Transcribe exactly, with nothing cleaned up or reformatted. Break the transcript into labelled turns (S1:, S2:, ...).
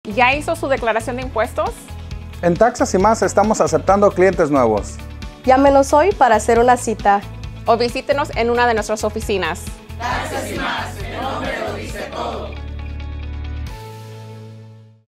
S1: ¿Ya hizo su declaración de impuestos?
S2: En Taxes y Más estamos aceptando clientes nuevos.
S3: Llámenos hoy para hacer una cita.
S1: O visítenos en una de nuestras oficinas.
S4: Taxes y Más.